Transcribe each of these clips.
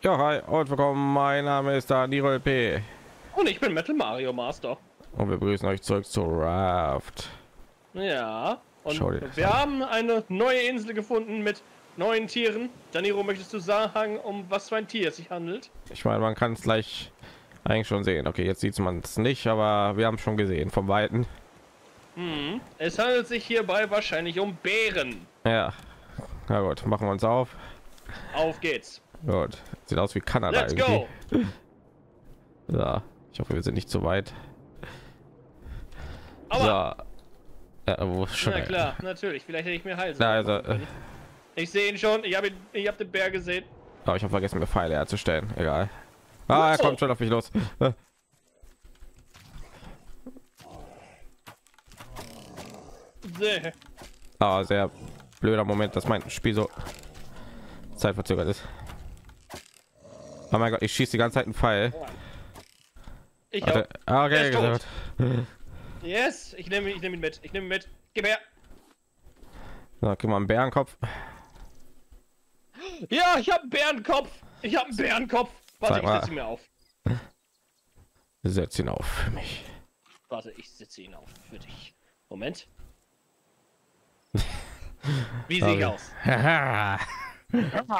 Ja, hi und willkommen. Mein Name ist Daniro LP Und ich bin Metal Mario Master. und wir begrüßen euch zurück zu Raft. Ja, und Schau dir das wir an. haben eine neue Insel gefunden mit neuen Tieren. Daniro, möchtest du sagen, um was für ein Tier es sich handelt? Ich meine, man kann es gleich eigentlich schon sehen. Okay, jetzt sieht man es nicht, aber wir haben schon gesehen vom Weiten. Es handelt sich hierbei wahrscheinlich um Bären. Ja, na gut, machen wir uns auf. Auf geht's. Gut, sieht aus wie Kanada Let's irgendwie. go. So, ich hoffe, wir sind nicht zu weit. Aber, So, ja, wo schon? na klar, natürlich. Vielleicht hätte ich mir Hals. Na, also, Ich sehe ihn schon. Ich habe den Bär gesehen. oh, ich habe vergessen, mir Pfeile herzustellen. Egal. Ah, er kommt schon auf mich los. Sehr. Aber sehr blöder Moment, dass mein Spiel so zeitverzögert ist. Oh mein Gott, ich schieße die ganze Zeit einen Pfeil. Ich Warte. auch. Ah, okay, Er ist gesagt. Yes, ich nehme ihn mit. Ich nehme ihn mit. Gib her. So, guck mal, einen Bärenkopf. Ja, ich habe einen Bärenkopf. Ich habe einen Bärenkopf. Warte, Sag ich mal. setze ihn mir auf. Setz ihn auf für mich. Warte, ich setze ihn auf für dich. Moment. Wie sehe ich aus? Haha. Das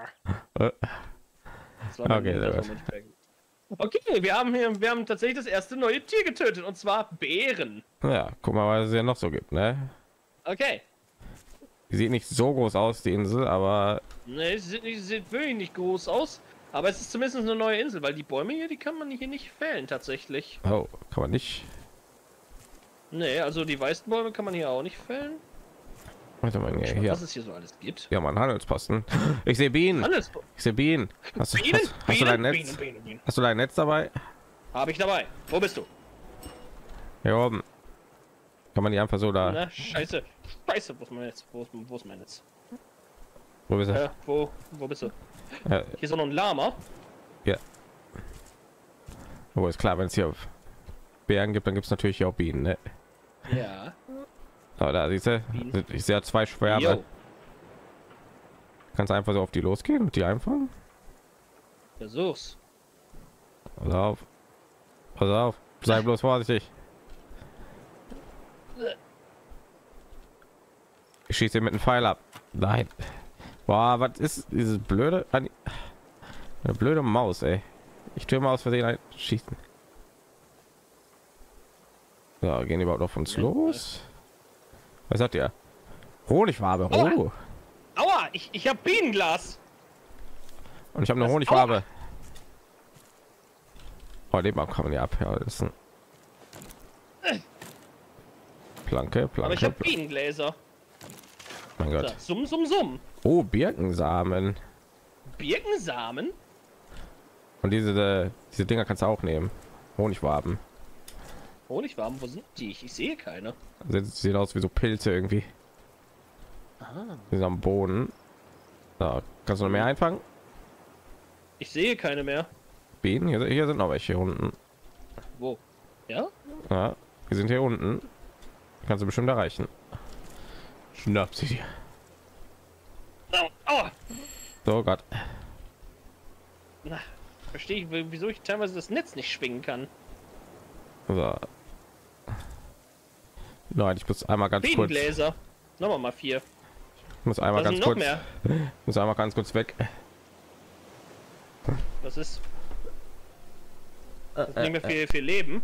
war mein Okay, sehr gut. Moment. Okay, wir haben tatsächlich das erste neue Tier getötet, und zwar Bären. Ja, guck mal, was es ja noch so gibt, ne? Okay. Die sieht nicht so groß aus, die Insel, aber Ne, sieht wirklich nicht groß aus. Aber es ist zumindest eine neue Insel, weil die Bäume hier, die kann man hier nicht fällen tatsächlich. oh, kann man nicht. Ne, also die weißen Bäume kann man hier auch nicht fällen. Warte mal, Schau mal, hier. was es hier so alles gibt. Ja, man, Handelsposten. Ich sehe Bienen. Handelsbäume. Ich sehe Bienen. Hast, Bienen, hast du dein Netz? Bienen. Hast du dein Netz dabei? Habe ich dabei. Wo bist du? Hier oben. Kann man die einfach so da? Na, scheiße. Scheiße, wo ist mein Netz? Wo ist mein Netz? Wo bist du? Wo bist du? Ja, Hier ist auch noch ein Lama. ja. Oh, ist klar, wenn es hier Bären gibt, dann gibt es natürlich auch Bienen, ne? Ja. Aber da siehst du, Bienen. ich sehe zwei Schwärme. Jo. Kannst einfach so auf die losgehen und die einfangen? Versuch's. Pass auf. Pass auf. Sei bloß vorsichtig. Ich schieße ihn mit einem Pfeil ab. Nein. Boah, was ist dieses blöde... Eine blöde Maus, ey. Ich tue mal aus Versehen ein schießen. So, gehen die überhaupt auf uns los? Was sagt ihr? Honigfarbe. Oh. Aua, ich habe Bienenglas. Und ich habe eine Was? Honigfarbe. Oh, den Baum kann man ja ab. Ja, das ist ein Planke, Aber ich Planke. habe Bienengläser. Mein So, Gott. summ, summ, summ. Oh, Birkensamen. Birkensamen? Und diese Dinger kannst du auch nehmen. Honigwaben. Honigwaben, wo sind die? Ich sehe keine. Sieht aus wie so Pilze irgendwie. Ah. Die sind am Boden. Da kannst du noch mehr einfangen. Ich sehe keine mehr. Bienen. Hier sind noch welche hier unten. Wo? Ja? Ja, wir sind hier unten. Kannst du bestimmt erreichen. Schnapp sie dir. Au, aua. So Gott. Na, verstehe ich, wieso ich teilweise das Netz nicht schwingen kann. So. Nein, ich muss einmal ganz kurz. Bienengläser. Nochmal mal 4. Ich muss einmal Was ganz sind noch kurz. mehr? Muss einmal ganz kurz weg. Das ist nicht mehr viel Leben.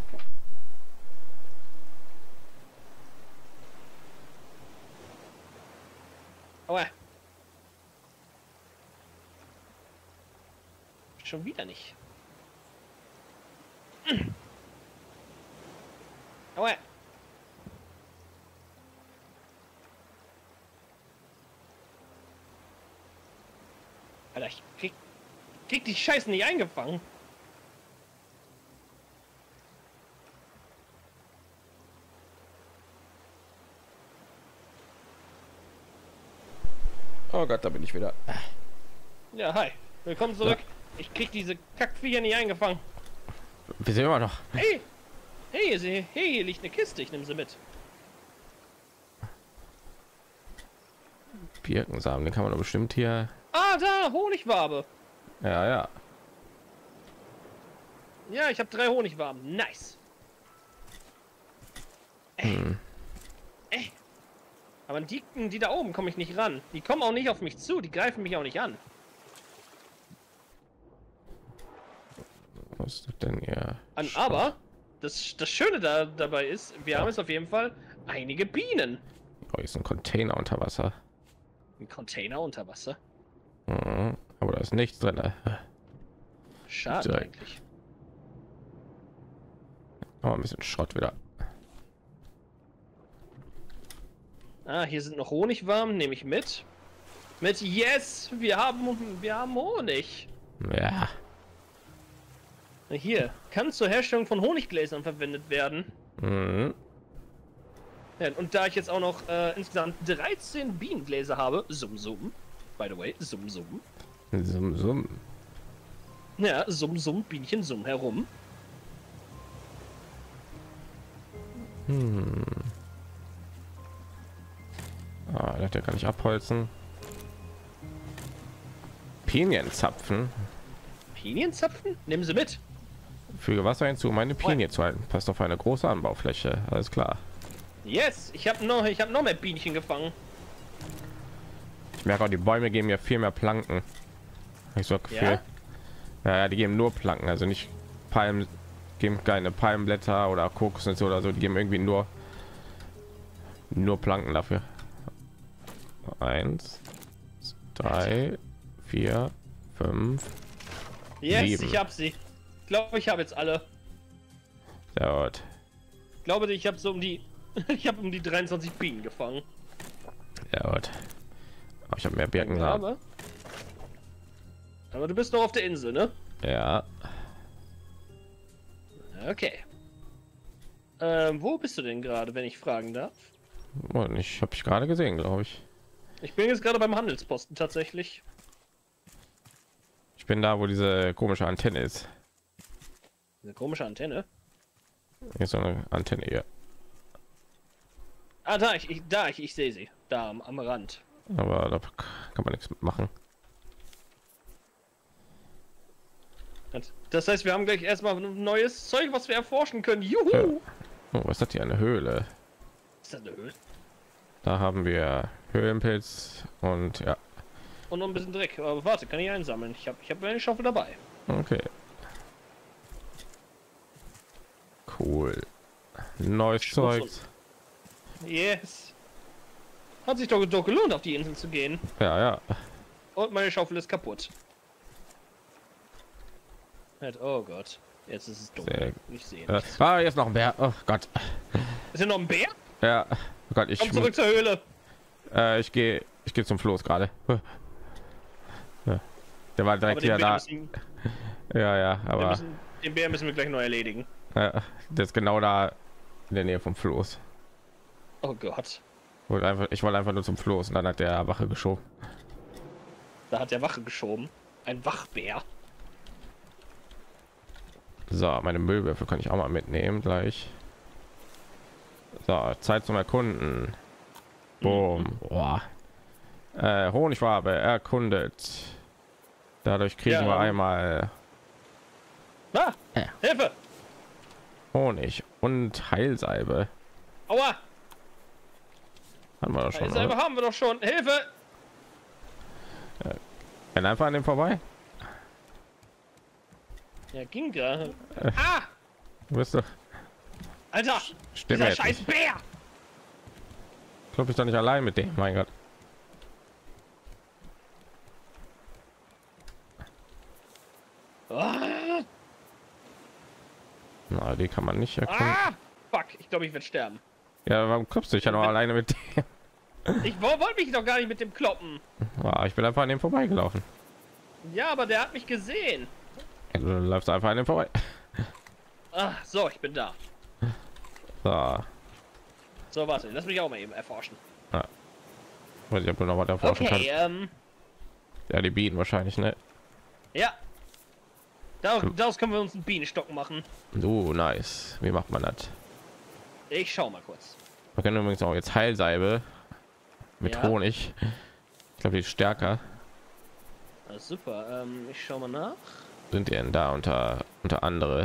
Aua. Schon wieder nicht. Aua. Alter, ich krieg die Scheiße nicht eingefangen. Oh Gott, da bin ich wieder. Ja, hi. Willkommen zurück. Ich krieg diese Kackviecher nicht eingefangen. Wir sind immer noch. Hey! Hey, hier liegt eine Kiste. Ich nehme sie mit. Birkensamen, den kann man doch bestimmt hier. Ah, da, Honigwabe. Ja, ja. Ja, ich habe 3 Honigwaben. Nice. Aber die da oben komme ich nicht ran. Die kommen auch nicht auf mich zu. Die greifen mich auch nicht an. Was ist das denn hier? Aber das Schöne dabei ist, wir haben jetzt auf jeden Fall einige Bienen. Oh, hier ist ein Container unter Wasser. Ein Container unter Wasser. Mhm. Aber da ist nichts drin. Schade Direkt. eigentlich. Oh, ein bisschen Schrott wieder. Ah, hier sind noch Honigwaben, nehme ich mit. Yes, wir haben Honig. Ja. Hier, kann zur Herstellung von Honiggläsern verwendet werden. Mhm. Ja, und da ich jetzt auch noch insgesamt 13 Bienengläser habe, Sum, by the way, Sum. Summ. Ja, Sum, Bienchen, Sum herum. Ah, das kann ich abholzen. Pinienzapfen. Pinienzapfen? Nehmen Sie mit. Füge Wasser hinzu, um meine Pinie zu halten. Passt auf eine große Anbaufläche. Alles klar. Yes, ich habe noch mehr Bienchen gefangen. Ich merke auch, die Bäume geben ja viel mehr Planken. Ich so Gefühl. Ja, die geben nur Planken, also nicht Palmen, geben keine Palmenblätter oder Kokosnüsse oder so. Die geben irgendwie nur Planken dafür. 1, 3, 4, 5. Yes, 7. ich habe sie. Ich glaube, ich habe jetzt alle. Sehr gut. Ich glaube, ich habe so um die ich habe um die 23 Bienen gefangen. Sehr gut. Aber ich habe mehr Birkensamen. Aber du bist noch auf der Insel, ne? Ja. Okay. Wo bist du denn gerade, wenn ich fragen darf? Und ich habe ich gerade gesehen, glaube ich. Ich bin jetzt gerade beim Handelsposten tatsächlich. Ich bin da, wo diese komische Antenne ist. Eine komische Antenne. Hier ist so eine Antenne hier. Ah, ich sehe sie. Da am Rand. Aber da kann man nichts mitmachen. Das heißt, wir haben gleich erstmal ein neues Zeug, was wir erforschen können. Juhu! Ja. Oh, was ist das hier? Eine Höhle. Ist das eine Höhle? Da haben wir Höhlenpilz und ja. Und noch ein bisschen Dreck. Aber warte, kann ich einsammeln? Ich hab eine Schaufel dabei. Okay. Cool. Neues Zeug. Yes. Hat sich doch gelohnt, auf die Insel zu gehen. Ja, ja. Und meine Schaufel ist kaputt. Oh Gott. Jetzt ist es dunkel. Ich sehe nichts. Jetzt noch ein Bär. Oh Gott. Ist hier noch ein Bär? Ja. Oh Gott, Komm zurück zur Höhle. Ich gehe zum Floß gerade. Ja. Der war direkt wieder da. Ja, aber den Bär müssen wir gleich neu erledigen. ja, der ist genau da in der Nähe vom Floß. Oh Gott. Ich wollte einfach nur zum Floß und dann hat der Wache geschoben. Da hat der Wache geschoben. Ein Wachbär. So, meine Müllwürfel kann ich auch mal mitnehmen gleich. So, Zeit zum Erkunden. Boom. Boah. Honigwabe erkundet. Dadurch kriegen wir einmal Hilfe! Honig und Heilsalbe. Aua! Haben wir doch schon. Heilsalbe haben wir doch schon. Hilfe! Renn einfach an dem vorbei. Ja, ging gerade. Ah! Bist du? Alter! Stimmt. Dieser scheiß Bär! Glaube ich doch nicht allein mit dem. Mein Gott. Ah! Na, die kann man nicht erkennen. Ah! Fuck, ich glaube, ich werde sterben. Ja, warum kommst du dich ja noch alleine mit dem? Ich wollte mich doch gar nicht mit dem kloppen. Ich bin einfach an dem vorbeigelaufen. Ja, aber der hat mich gesehen. Du läufst einfach an dem vorbei. Ah, so, ich bin da. So. So, warte, lass mich auch mal eben erforschen. Ja. Weiß ich, ob du noch was erforschen Okay, kannst. Ja, die Bienen wahrscheinlich, ne? Ja. Daraus können wir uns einen Bienenstock machen. Nice. Wie macht man das? Ich schau mal kurz. Wir können übrigens auch jetzt Heilsalbe mit Ja. Honig. Ich glaube, die ist stärker. Super. Ich schau mal nach. Sind die denn da unter andere?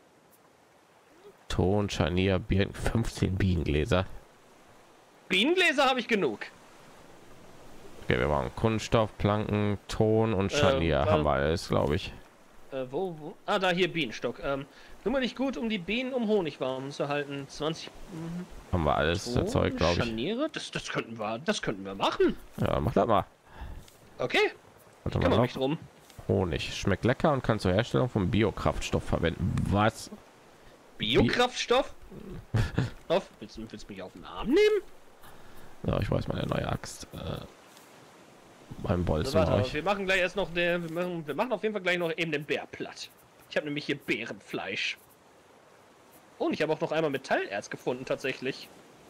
Ton, Scharnier, Birken, 15 Bienengläser. Bienengläser habe ich genug. Okay, wir brauchen Kunststoff, Planken, Ton und Scharnier haben wir alles, glaube ich. Wo? Ah, da hier Bienenstock. Kümmere dich gut um die Bienen, um Honig warm zu halten. 20. Haben wir alles Zeug, glaube ich. Scharniere? Das könnten wir machen. Ja, mach das mal. Okay. Warte Ich mal kümmere noch. mich drum. Honig schmeckt lecker und kann zur Herstellung von Biokraftstoff verwenden. Was? Biokraftstoff? Willst du mich auf den Arm nehmen? Ja, ich weiß, meine neue Axt. Beim Bolzen. So, warte, wir machen gleich erst noch wir machen auf jeden Fall gleich noch eben den Bär platt. Ich habe nämlich hier Bärenfleisch. Oh, und ich habe auch noch einmal Metallerz gefunden tatsächlich.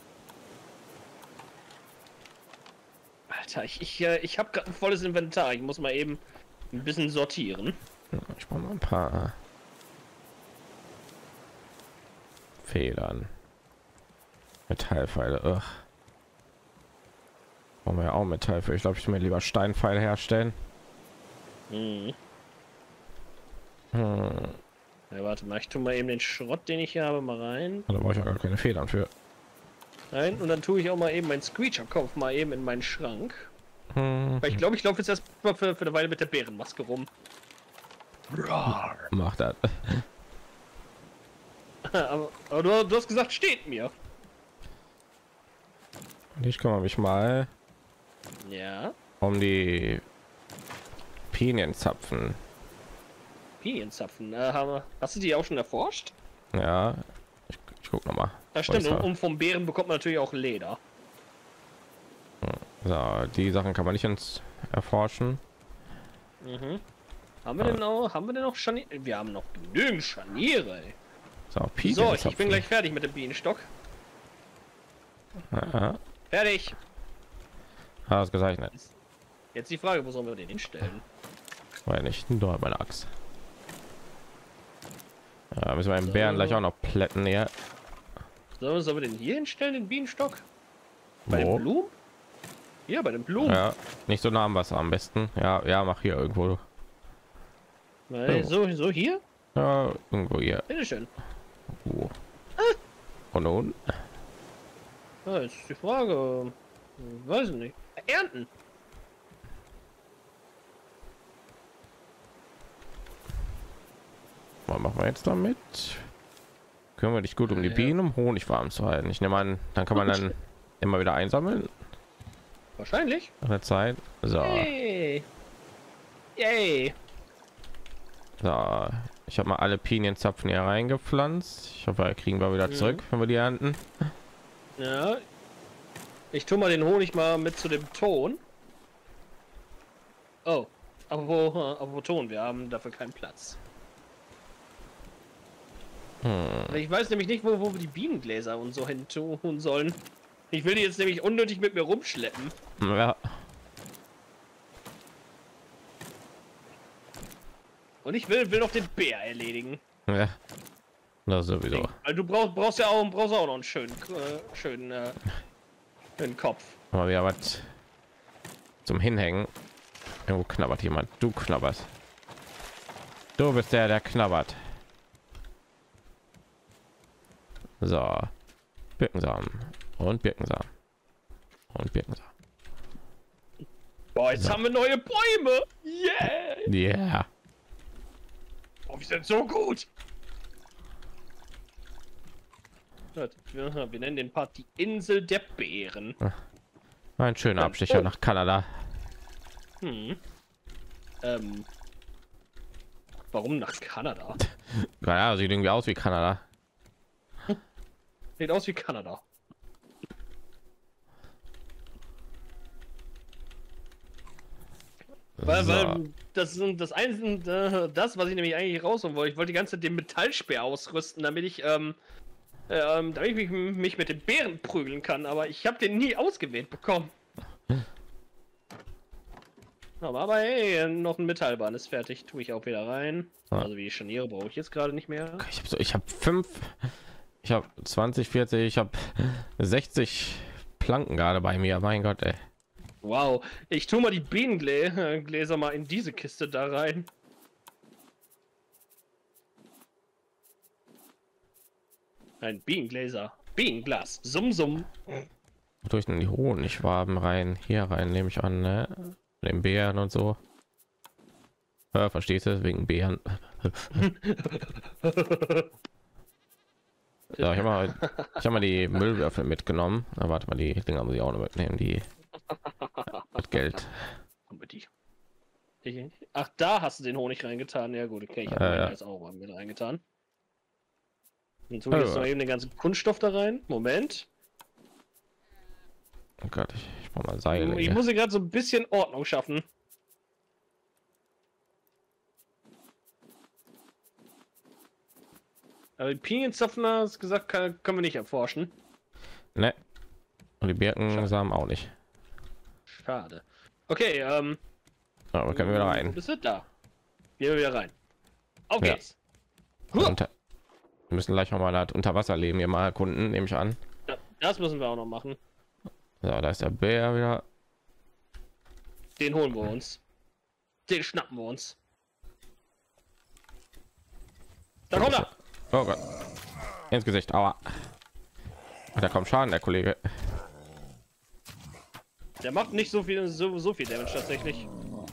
Alter, ich habe gerade ein volles Inventar. Ich muss mal eben ein bisschen sortieren. Ich brauche mal ein paar Federn. Metallpfeile. Ugh. Brauchen wir ja auch Metall für. Ich glaube, ich mir lieber Steinpfeile herstellen. Ja, warte mal, ich tue mal eben den Schrott, den ich hier habe, mal rein. Da brauche ich ja gar keine Federn für. Nein, und dann tue ich auch mal eben meinen Screecher-Kopf mal eben in meinen Schrank. Weil ich glaube, ich laufe jetzt erstmal für eine Weile mit der Bärenmaske rum. Mach das. aber du hast gesagt, steht mir. Ich kümmere mich mal Ja. um die Pinienzapfen. Pinienzapfen. Hast du die auch schon erforscht? Ja, ich guck noch mal. Das stimmt. Und vom Bären bekommt man natürlich auch Leder. So, die Sachen kann man nicht erforschen. Haben wir denn noch Scharniere? Wir haben noch genügend Scharniere. Ey. So, ich bin gleich fertig mit dem Bienenstock. Ja. Fertig. Ausgezeichnet. Jetzt die Frage, wo sollen wir den hinstellen? Weil nicht nur meine Axt. Ja, müssen wir den Bären gleich auch noch plätten hier. Sollen wir den hier hinstellen, den Bienenstock? Bei den Blumen? Ja, bei den Blumen. Ja, nicht so nah am Wasser am besten. Ja, mach hier irgendwo. So hier? Ja, irgendwo hier. Bitteschön. Und nun? Ja, jetzt ist die Frage. Weiß ich nicht. Ernten. Was machen wir jetzt damit? Können wir dich gut um die Bienen, um Honig warm zu halten? Ich nehme an, dann kann man dann immer wieder einsammeln. Wahrscheinlich. Nach der Zeit. So. Yay. Yay. So. Ich habe mal alle Pinienzapfen hier reingepflanzt. Ich hoffe, kriegen wir wieder zurück, wenn wir die ernten. Ja. Ich tue mal den Honig mal mit zu dem Ton. Oh. Aber Ton, wir haben dafür keinen Platz. Ich weiß nämlich nicht, wo wir die Bienengläser und so hin tun sollen. Ich will die jetzt nämlich unnötig mit mir rumschleppen. Ja. Und ich will noch den Bär erledigen. Ja. Das sowieso. Weil du brauchst auch noch einen schönen Kopf. Aber ja, was zum Hinhängen. Irgendwo knabbert jemand. Du knabberst. Du bist der knabbert. So. Birkensamen. Und Birkensamen. Und Birkensamen. Boah, jetzt haben wir neue Bäume. Yeah. Yeah. Oh, wir sind so gut. Wir nennen den Part die Insel der Bären. Ein schöner Abstecher nach Kanada. Warum nach Kanada? Ja, sieht irgendwie aus wie Kanada. Sieht aus wie Kanada. Weil das was ich nämlich eigentlich rausholen wollte. Ich wollte die ganze Zeit den Metallspeer ausrüsten, damit ich mich mit den Bären prügeln kann, aber ich habe den nie ausgewählt bekommen. Aber hey, noch ein Metallbahn ist fertig, tue ich auch wieder rein. Also wie Scharniere brauche ich jetzt gerade nicht mehr. Ich habe 20, 40, ich habe 60 Planken gerade bei mir. Mein Gott, ey. Wow, ich tue mal die Bienengläser mal in diese Kiste da rein. Ein Bienengläser. Bienenglas. Summ, summ. Durch die Honigwaben rein, hier rein, nehme ich an, ne? Den Bären und so. Ja, verstehst du? Wegen Bären. Ja, ich habe mal die Müllwürfel mitgenommen. Na, warte mal, die Dinger muss ich auch noch mitnehmen. Die mit Geld. Ach, da hast du den Honig reingetan. Ja gut, okay, ich habe meinen jetzt auch mal mit reingetan. Dann tue ich jetzt noch eben den ganzen Kunststoff da rein. Moment. Oh Gott, ich brauche mal Seile. Ich muss hier gerade so ein bisschen Ordnung schaffen. Aber die Pinienzapfen, hast gesagt, können wir nicht erforschen. Ne. Und die Birkensamen auch nicht. Schade. Okay, aber können wir wieder rein. Bist du da? Gehen wir wieder rein. Auf geht's. Wir müssen gleich noch mal das Unterwasserleben hier mal erkunden, nehme ich an. Ja, das müssen wir auch noch machen. So, da ist der Bär wieder. Den holen wir uns. Den schnappen wir uns. Da kommt er. Oh Gott. Ins Gesicht. Aua. Da kommt Schaden, der Kollege. Der macht nicht so viel Damage tatsächlich.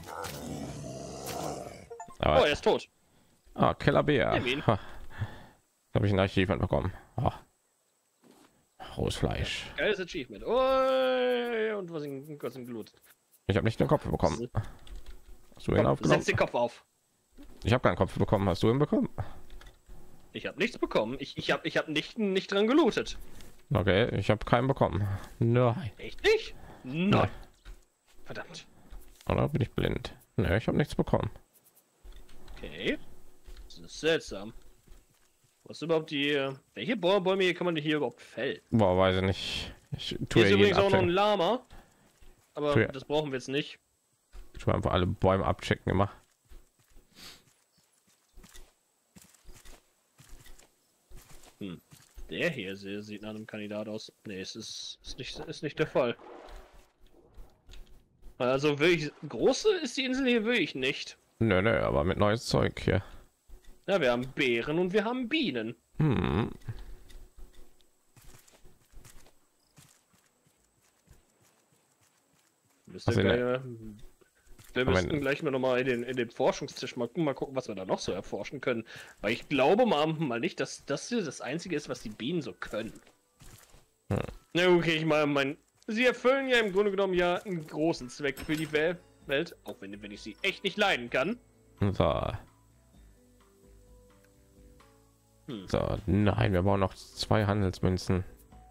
Aber oh, er ist tot. Ah, Kellerbär. Habe ich ein Achievement bekommen. Oh. Rohes Fleisch. Geiles Achievement. Oh, und was in Glut. Ich habe nicht den Kopf bekommen. Hast du ihn aufgenommen? Setz den Kopf auf. Ich habe keinen Kopf bekommen. Hast du ihn bekommen? Ich habe nichts bekommen. Ich hab nicht dran gelootet. Okay, ich habe keinen bekommen. Nein. Echt nicht? Nein. Verdammt. Oder bin ich blind? Ne, ich habe nichts bekommen. Okay. Das ist seltsam. Was überhaupt die... Welche Bäume hier kann man hier überhaupt fällen? Boah, weiß ich nicht. Ich tue hier ist übrigens auch noch ein abchecken. Lama. Aber das brauchen wir jetzt nicht. Ich tue einfach alle Bäume abchecken immer. Der hier sieht nach einem Kandidat aus. Nee, es ist nicht der Fall. Also wirklich große ist die Insel hier wirklich nicht. Nö, nö, aber mit neues Zeug hier. Ja, wir haben Beeren und wir haben Bienen. Wir müssten gleich mal noch mal in den Forschungstisch mal gucken, was wir da noch so erforschen können. Weil ich glaube mal nicht, dass das hier das Einzige ist, was die Bienen so können. Na okay, ich meine, sie erfüllen ja im Grunde genommen ja einen großen Zweck für die Welt, auch wenn ich sie echt nicht leiden kann. So. So, nein, wir brauchen noch 2 Handelsmünzen.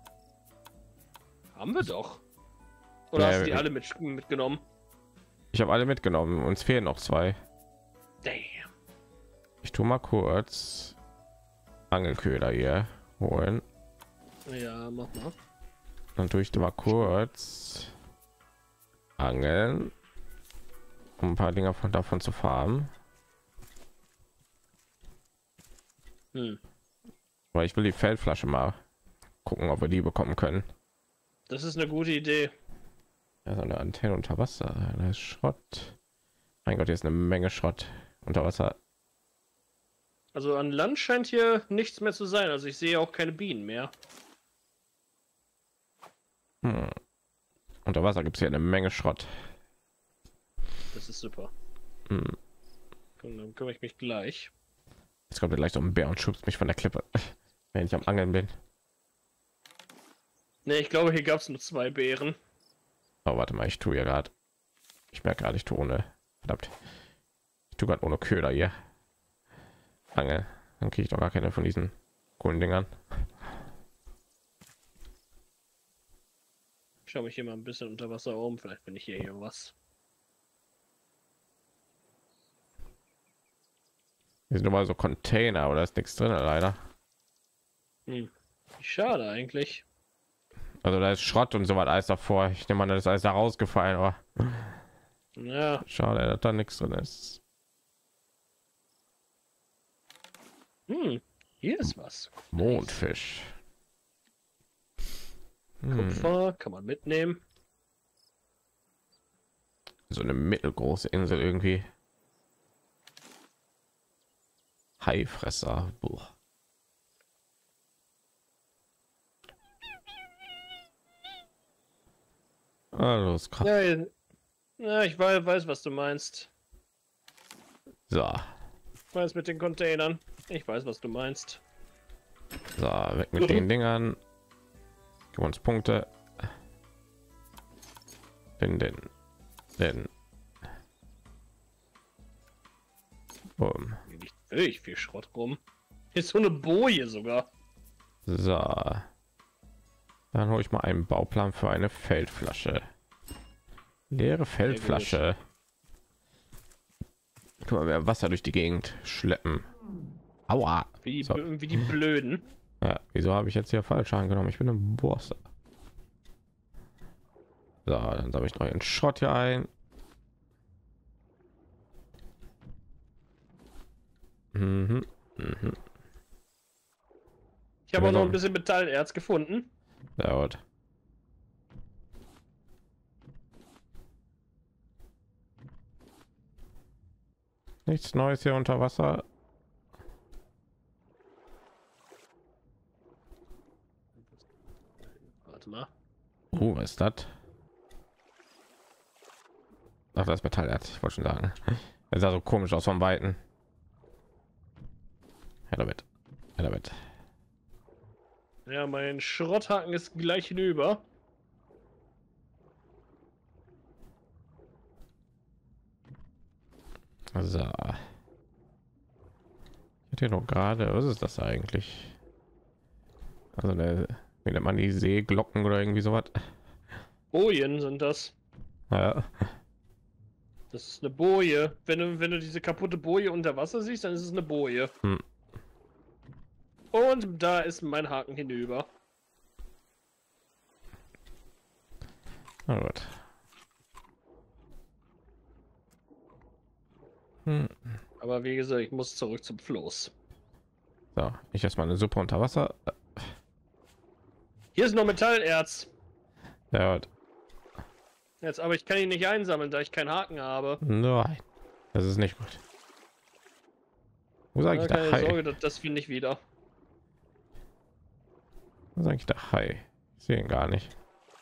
Haben wir doch. Oder hast du die alle mitgenommen? Ich habe alle mitgenommen. Uns fehlen noch 2. Damn. Ich tue mal kurz Angelköder hier holen. Ja, mach mal. Dann tue ich mal kurz angeln, um ein paar Dinger davon zu farmen. Weil ich will die Feldflasche mal gucken, ob wir die bekommen können. Das ist eine gute Idee. Ja, so eine Antenne unter Wasser, das ist Schrott. Mein Gott, hier ist eine Menge Schrott unter Wasser. Also an Land scheint hier nichts mehr zu sein. Also ich sehe auch keine Bienen mehr. Unter Wasser gibt es hier eine Menge Schrott. Das ist super. Und dann kümmere ich mich gleich. Jetzt kommt gleich so ein Bär und schubst mich von der Klippe, wenn ich am Angeln bin. Ne, ich glaube, hier gab es nur 2 Bären. Oh, warte mal, ich tue ja gerade. Ich merke gerade, ich tue ohne. Verdammt. Ich tue gerade ohne Köder hier. Angel. Dann kriege ich doch gar keine von diesen coolen Dingern. Ich schaue mich hier mal ein bisschen unter Wasser um. Vielleicht bin ich hier was. Hier sind immer so Container, aber da ist nichts drin, leider. Schade eigentlich. Also da ist Schrott und so was alles davor. Ich nehme an, das ist alles da rausgefallen, aber ja, schade, dass da nichts drin ist. Hier ist was. Mondfisch. Kupfer kann man mitnehmen. so eine mittelgroße Insel irgendwie. Haifresser. Boah. Also, ist krass. Ja, ja, ich weiß, was du meinst. So. Ich weiß mit den Containern. Ich weiß, was du meinst. So, weg mit den Dingern. Gib uns Punkte. Den. Hier liegt wirklich viel Schrott rum. Hier ist so eine Boje sogar. So. Dann hole ich mal einen Bauplan für eine Feldflasche. Leere Feldflasche. Guck mal, wir Wasser durch die Gegend schleppen. Aua. Wie die Blöden. Ja, wieso habe ich jetzt hier falsch angenommen? Ich bin ein Boss. So, dann sammle ich neuen Schrott hier ein. Mhm. Mhm. Ich habe auch noch ein bisschen Metallerz gefunden. Dauert. Nichts Neues hier unter Wasser. Warte mal. Was ist das? Ach, das Metallerz. Ich wollte schon sagen. Es sah so komisch aus vom Weiten. Ja, damit. Ja, damit. Ja, mein Schrotthaken ist gleich hinüber. So. Ich hatte hier noch gerade, was ist das eigentlich? Also eine, wie nennt man die Seeglocken oder irgendwie sowas? Bojen sind das. Ja. Das ist eine Boje. Wenn du diese kaputte Boje unter Wasser siehst, dann ist es eine Boje. Hm. Und da ist mein Haken hinüber. Na gut. Hm. Aber wie gesagt, ich muss zurück zum Floß. So, ich erstmal eine Suppe unter Wasser. Hier ist noch Metallerz. Ja, Jetzt, aber ich kann ihn nicht einsammeln, da ich keinen Haken habe. nein, das ist nicht gut. Wo sage ich Keine da Sorge, das finde ich wieder. Wo sage ich da Hi? Ich sehe ihn gar nicht.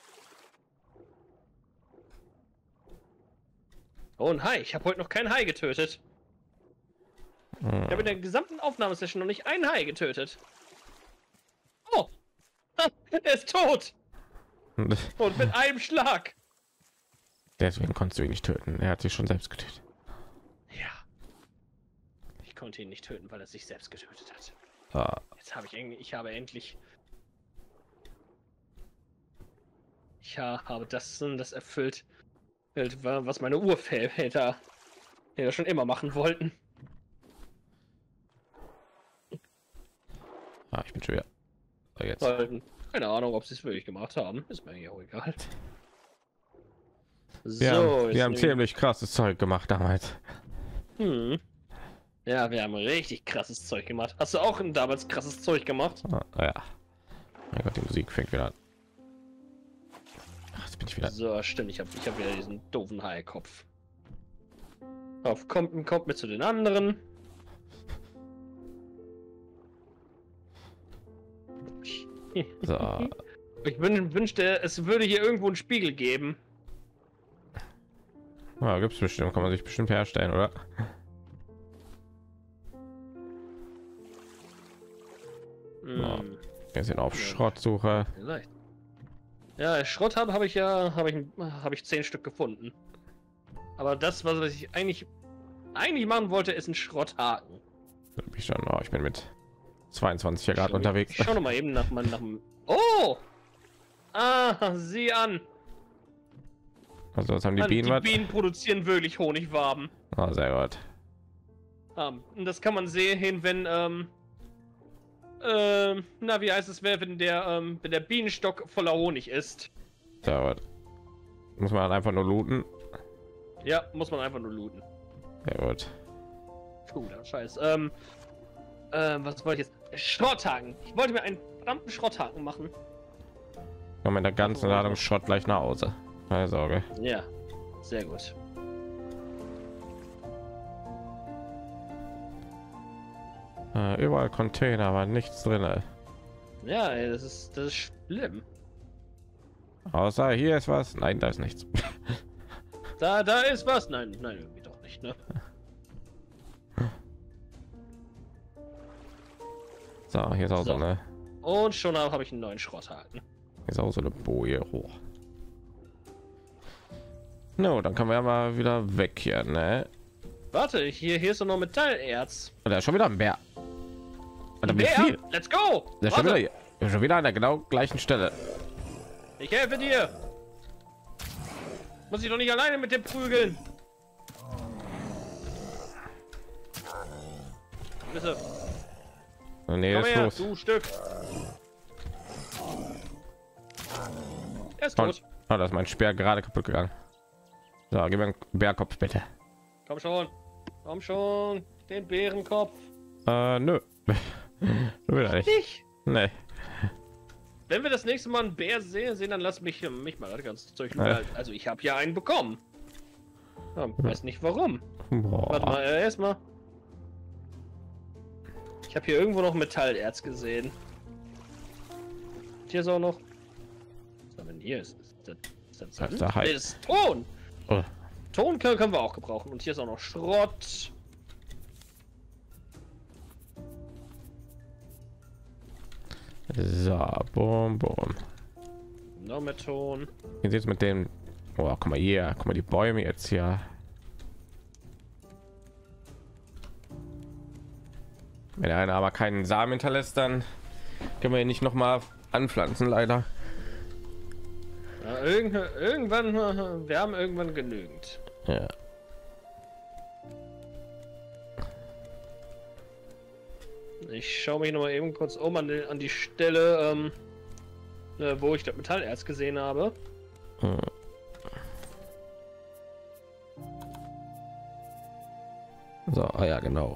Oh, ein Hai. Ich habe heute noch keinen Hai getötet. Ich habe in der gesamten Aufnahmesession noch nicht einen Hai getötet. Oh! Er ist tot! Und mit einem Schlag! Deswegen konntest du ihn nicht töten. Er hat sich schon selbst getötet. Ja. Ich konnte ihn nicht töten, weil er sich selbst getötet hat. Ah. Jetzt habe ich habe endlich... Ich habe das erfüllt, was meine Urväter schon immer machen wollten. Ah, ich bin schon wieder. So, jetzt. Keine Ahnung, ob sie es wirklich gemacht haben. Ist mir ja auch egal. Wir haben ziemlich krasses Zeug gemacht damals. Ja, wir haben richtig krasses Zeug gemacht. Hast du auch damals krasses Zeug gemacht? Ah, ja. Mein Gott, die Musik fängt wieder an. Ach, jetzt bin ich wieder. So, stimmt. Ich hab wieder diesen doofen Haikopf. Kommt mit zu den anderen. So. Ich wünschte, es würde hier irgendwo einen Spiegel geben. Ja, gibt es bestimmt, kann man sich bestimmt herstellen, oder? So. Wir sind auf Schrottsuche. Vielleicht. Ja, Schrott habe ich 10 Stück gefunden. Aber das, was ich eigentlich machen wollte, ist ein Schrotthaken. Ich bin mit 22 Grad unterwegs. Ich schau noch mal eben nach dem. Oh! Ah, sieh an! Also was haben die Bienen? Die Bienen produzieren wirklich Honigwaben. Ah, sehr gut. Und das kann man sehen, wenn wie heißt es, wenn der Bienenstock voller Honig ist. Sehr gut. Muss man einfach nur looten. Ja, muss man einfach nur looten. Sehr gut. Cooler Scheiß. Was wollte ich jetzt? Schrotthaken. Ich wollte mir einen verdammten Schrotthaken machen. Komm mit der ganzen Ladung Schrott gleich nach Hause. Keine Sorge. Ja, sehr gut. Überall Container, aber nichts drin. Ja, ey, das ist schlimm. Außer hier ist was. Nein, da ist nichts. Da ist was. Nein, irgendwie doch nicht, ne? So, hier ist auch so eine. Und schon habe ich einen neuen Schrotthaken. Hier ist auch so eine Boje hoch. No, dann können wir ja mal wieder weg hier, ne? Warte, hier ist doch noch Metallerz. Und da ist schon wieder ein Bär. Ein Bär? Let's go! Der ist schon wieder an der genau gleichen Stelle. Ich helfe dir. Muss ich doch nicht alleine mit dem prügeln. Bitte. Nee, Komm ist her, los. du Stück. Er ist tot. Oh, da ist mein Speer gerade kaputt gegangen. So, gib mir einen Bärkopf bitte. Komm schon, den Bärenkopf. Nö. Wieder nicht. Nee. Wenn wir das nächste Mal einen Bär sehen, dann lass mich mal das ganze Zeug. Also ich habe ja einen bekommen. Ja, weiß nicht warum. Boah. Warte mal, erstmal. Ich habe hier irgendwo noch Metallerz gesehen. Hier ist auch noch. Was haben wir denn hier? Ist das Das ist der Hai. Nee, das ist Ton. Oh. Ton können wir auch gebrauchen. Und hier ist auch noch Schrott. So, boom, boom. Noch mehr Ton. Wie sieht's mit dem? Oh, guck mal hier, guck mal die Bäume jetzt hier. Wenn einer aber keinen Samen hinterlässt, dann können wir ihn nicht noch mal anpflanzen, leider. Ja, irgendwann, wir haben irgendwann genügend. Ja. Ich schaue mich noch mal eben kurz um an die Stelle, wo ich das Metallerz gesehen habe. Hm. So, ah ja, genau.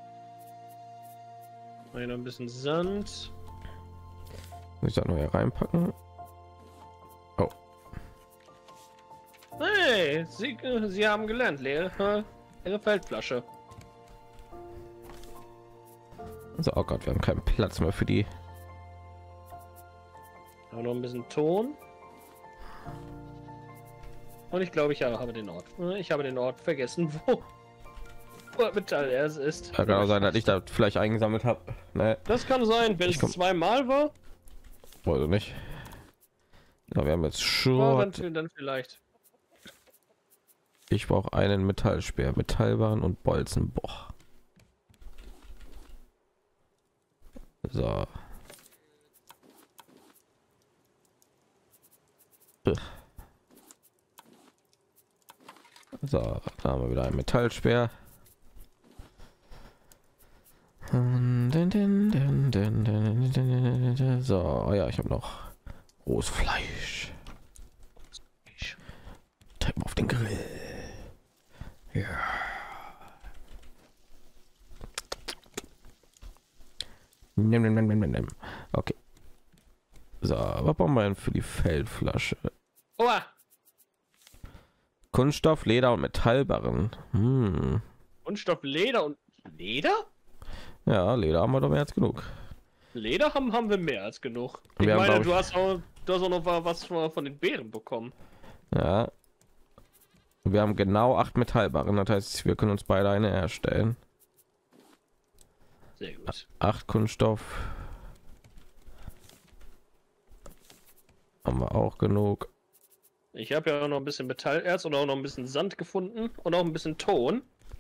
Hier noch ein bisschen Sand. Muss ich da noch hier reinpacken? Oh. Hey, Sie haben gelernt, leere Feldflasche. So, oh Gott, wir haben keinen Platz mehr für die. Auch noch ein bisschen Ton. Und ich glaube, ich habe den Ort. Ich habe den Ort vergessen, wo Metallerz ist. Ja, kann auch sein, dass ich da vielleicht eingesammelt habe. Ne? Das kann sein, wenn es zweimal war. Wollte nicht. Ja, wir haben jetzt Ja, Schrott. dann vielleicht. Ich brauche einen Metallspeer, Metallbahn und Bolzen. Boah. So. So, da haben wir wieder ein Metallspeer. So, oh ja, ich habe noch rohes Fleisch. Treiben auf den Grill. Ja. Okay. So, was brauchen wir denn für die Feldflasche? Oha. Kunststoff, Leder und Metallbarren. Kunststoff, Leder und Leder? Ja, Leder haben wir doch mehr als genug. Leder haben wir mehr als genug. Ich Wir haben, meine, du hast auch noch was von den Bären bekommen. Ja. Wir haben genau 8 Metallbarren, das heißt, wir können uns beide eine erstellen. Sehr gut. 8 Kunststoff. Haben wir auch genug. Ich habe ja auch noch ein bisschen Metallerz und auch noch ein bisschen Sand gefunden und auch ein bisschen Ton.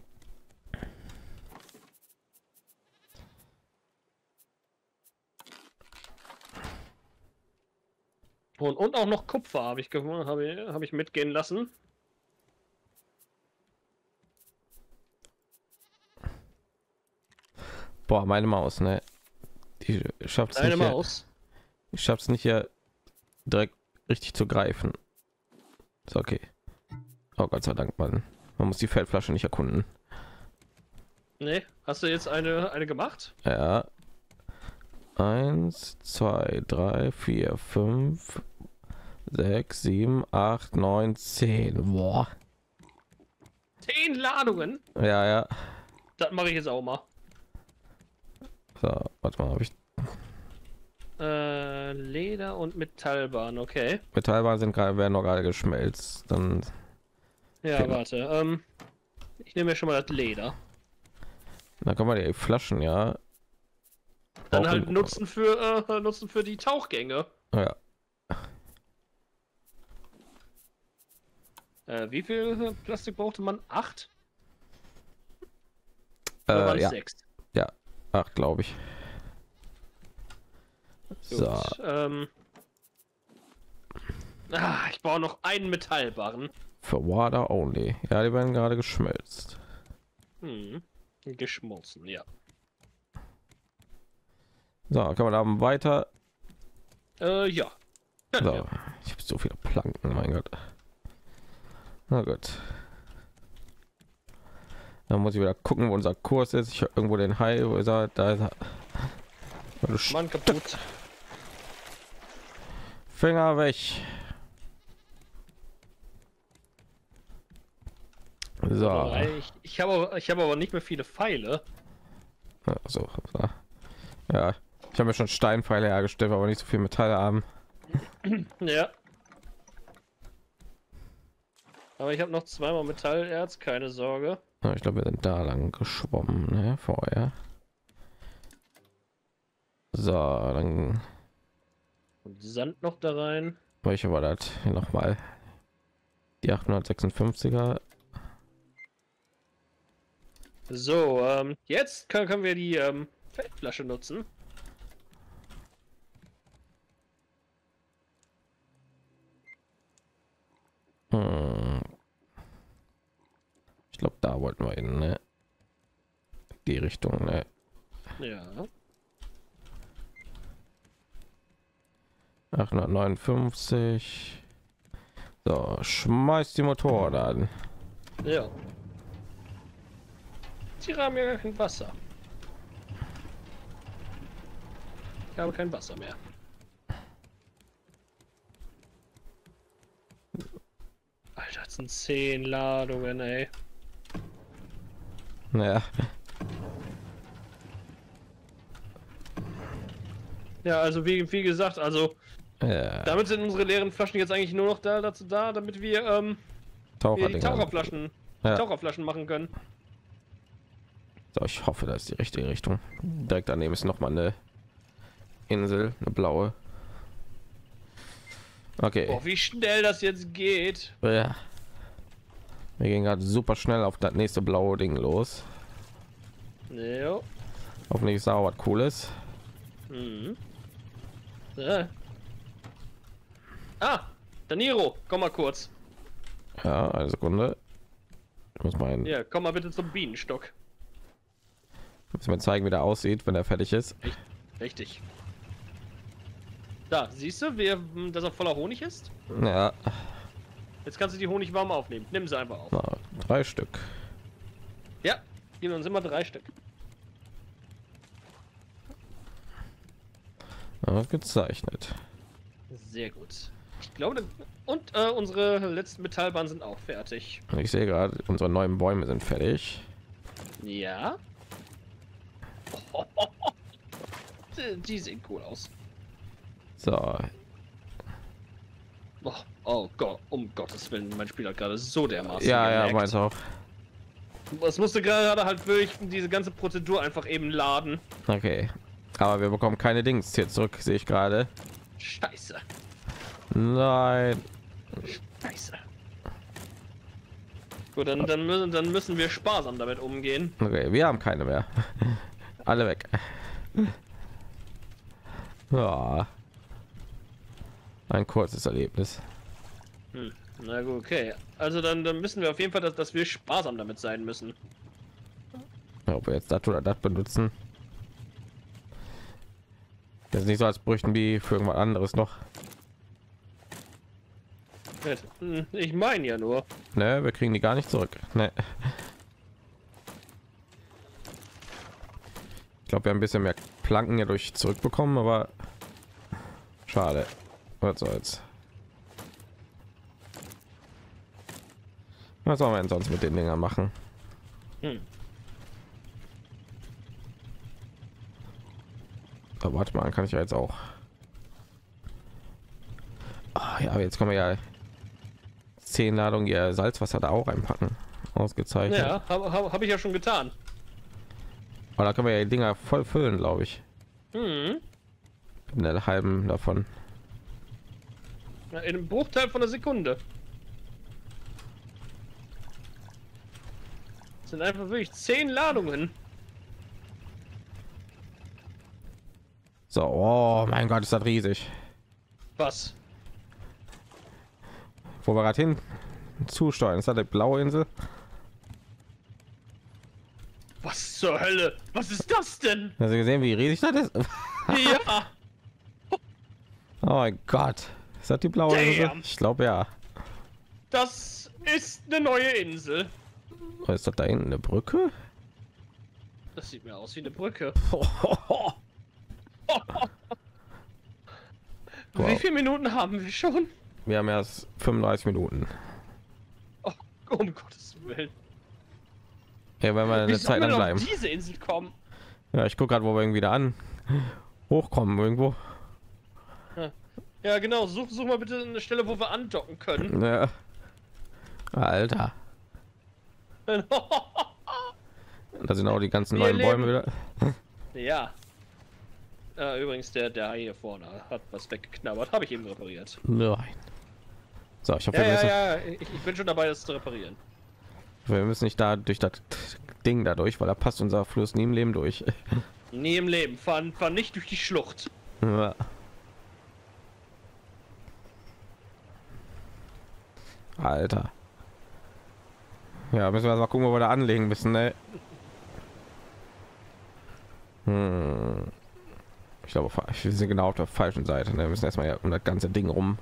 Und auch noch Kupfer habe ich mitgehen lassen. Boah, meine Maus, ne? Die schafft es nicht. Maus. Ich schaff's nicht hier direkt richtig zu greifen. Ist okay. Oh Gott sei Dank, man muss die Feldflasche nicht erkunden. Nee, hast du jetzt eine gemacht? Ja. 1, 2, 3, 4, 5, 6, 7, 8, 9, 10. Boah. 10 Ladungen? Ja, ja. Das mache ich jetzt auch mal. So, warte mal, habe ich Leder und Metallbahn, okay. Metallbahnen sind gerade, werden noch gerade geschmelzt. Dann Ja, warte. Ich nehme mir schon mal das Leder. da kann man die Flaschen ja Dann auch halt nutzen für die Tauchgänge. ja. Wie viel Plastik brauchte man? 8? Oder waren es Ja, 6? ja, 8 glaube ich. So. Ich brauche noch einen Metallbarren. Für Water only. Ja, die werden gerade geschmelzt. Geschmolzen, ja. So, kann man da weiter. Ja. So, ich habe so viele Planken, mein Gott. Na gut. Dann muss ich wieder gucken, wo unser Kurs ist. Ich habe irgendwo den Hai, wo ist er? Da ist er. Mann, kaputt. Finger weg. So. Ich habe aber nicht mehr viele Pfeile. So. Ja, ich habe mir schon Steinpfeile hergestellt, aber nicht so viel Metalle haben. Ja. Aber ich habe noch zweimal Metallerz, keine Sorge. Ich glaube, wir sind da lang geschwommen, ne, vorher. So, dann Und Sand noch da rein. welche war das noch mal? Die 856er. So, jetzt können wir die Feldflasche nutzen. Ich glaube, da wollten wir hin, ne? Die Richtung, ne? Ja. 859. So, schmeißt die Motorräder an. Ja. Die haben ja gar kein Wasser. Ich habe kein Wasser mehr. Alter, das sind 10 Ladungen, ey. Ja. Ja, also wie gesagt, also Ja. damit sind unsere leeren Flaschen jetzt eigentlich nur noch dazu da, damit wir die Taucherflaschen machen können. So, ich hoffe, das ist die richtige Richtung. Direkt daneben ist noch mal eine Insel, eine blaue. Okay. Boah, wie schnell das jetzt geht. Ja. Wir gehen gerade super schnell auf das nächste blaue Ding los. Jo. Hoffentlich ist da was Cooles. Ja. Daniro, komm mal kurz. Ja, eine Sekunde. Ich muss mal Ja, komm mal bitte zum Bienenstock. muss mir zeigen, wie der aussieht, wenn er fertig ist. Richtig. Da, siehst du, dass er voller Honig ist? Ja, Jetzt kannst du die Honig warm aufnehmen. Nimm sie einfach auf. na, 3 Stück. Ja, gib uns immer 3 Stück. Ausgezeichnet. Sehr gut. Ich glaube, und unsere letzten Metallbahnen sind auch fertig. Und ich sehe gerade, unsere neuen Bäume sind fertig. Ja. Die sehen cool aus. So, Oh Gott, um Gottes Willen, mein Spiel hat gerade so dermaßen ja, geleckt. meins auch. Es musste gerade halt wirklich diese ganze Prozedur einfach eben laden. Okay, aber wir bekommen keine Dings hier zurück, sehe ich gerade. Scheiße. Nein. Scheiße. Gut, dann müssen wir sparsam damit umgehen. Okay, wir haben keine mehr. Alle weg. Ja. Ein kurzes Erlebnis. Na gut, okay. Also dann müssen wir auf jeden Fall, dass wir sparsam damit sein müssen. Ja, ob wir jetzt das oder das benutzen. Das ist nicht so, als bräuchten die für irgendwas anderes noch. Ich meine ja nur. Ne, wir kriegen die gar nicht zurück. Ne. Ich glaube, wir haben ein bisschen mehr Planken ja durch zurückbekommen, aber schade. Was soll's. Was sollen wir denn sonst mit den Dingern machen? Aber warte mal, kann ich ja jetzt auch. Ah, ja, jetzt können wir ja 10 Ladungen ihr Salzwasser da auch reinpacken. Ausgezeichnet. Ja, hab ich ja schon getan. Aber da können wir ja die Dinger voll füllen, glaube ich. Mhm. In der halben davon. Ja, in einem Bruchteil von einer Sekunde. Das sind einfach wirklich 10 Ladungen. So, oh mein Gott, ist das riesig. Was? Wo wir gerade hin zusteuern, ist das die blaue Insel? Was zur Hölle? Was ist das denn? Hast du gesehen, wie riesig das ist? Ja. Oh mein Gott, ist das die blaue Insel? Ich glaube ja. Das ist eine neue Insel. Was ist das da hinten, eine Brücke? Das sieht mir aus wie eine Brücke. Wow. Wie viele Minuten haben wir schon? Wir haben erst 35 Minuten. Oh, um Gottes Willen. Ja, wenn wir eine Zeit lang bleiben. Auf diese Insel kommen. Ja, ich gucke gerade, wo wir irgendwie da an hochkommen irgendwo. Ja, genau. Such mal bitte eine Stelle, wo wir andocken können. Ja. Alter. Da sind auch die ganzen neuen Bäume wieder. Ja. Übrigens, der hier vorne hat was weggeknabbert. Habe ich eben repariert. Nein. So, ich hoffe, ich bin schon dabei, das zu reparieren. Wir müssen nicht da durch das Ding dadurch, weil da passt unser Fluss nie im Leben durch. Nie im Leben. Fahr nicht durch die Schlucht. Ja. Alter. Ja, müssen wir mal gucken, wo wir da anlegen müssen, ne? Ich glaube, wir sind genau auf der falschen Seite. Ne? Wir müssen erstmal ja um das ganze Ding rum.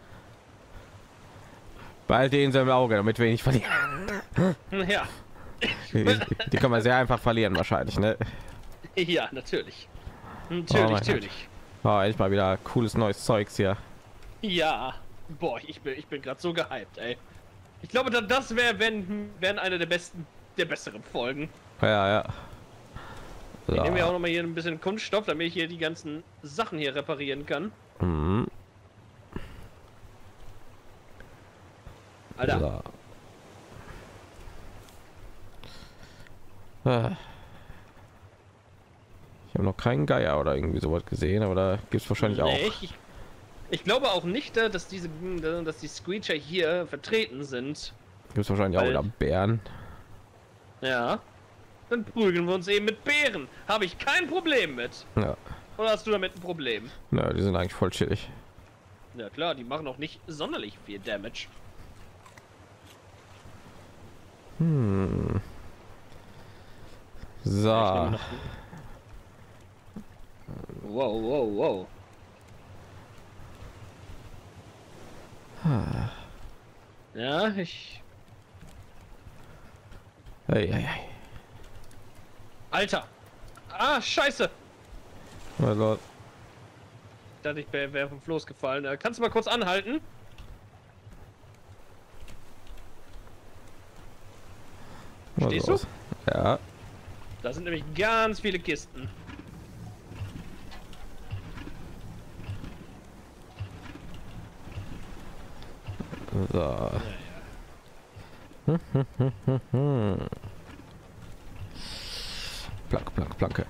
Bald den im Auge, damit wir nicht verlieren. Ja. Die kann man sehr einfach verlieren, wahrscheinlich, ne? Ja, natürlich. Natürlich. Oh, endlich mal wieder cooles neues Zeugs hier. Ja. Boah, ich bin gerade so gehypt, ey. Ich glaube, das wären eine der besseren Folgen. Ja, ja. So. Ich nehme ja auch noch mal hier ein bisschen Kunststoff, damit ich hier die ganzen Sachen hier reparieren kann. Mhm. Alter. So. Ich habe noch keinen Geier oder irgendwie sowas gesehen, aber da gibt es wahrscheinlich auch. Ich glaube auch nicht, dass die Screecher hier vertreten sind. Gibt es wahrscheinlich auch wieder Bären. Ja. Dann prügeln wir uns eben mit Bären. Habe ich kein Problem mit. Ja. Oder hast du damit ein Problem? Na, die sind eigentlich voll chillig. Ja klar, die machen auch nicht sonderlich viel Damage. So. Wow. Ja, Hey. Alter! Ah, scheiße! Also. Ich dachte, ich wäre vom Floß gefallen. Kannst du mal kurz anhalten? Stehst du? Ja. Da sind nämlich ganz viele Kisten. So. Planke. Planke.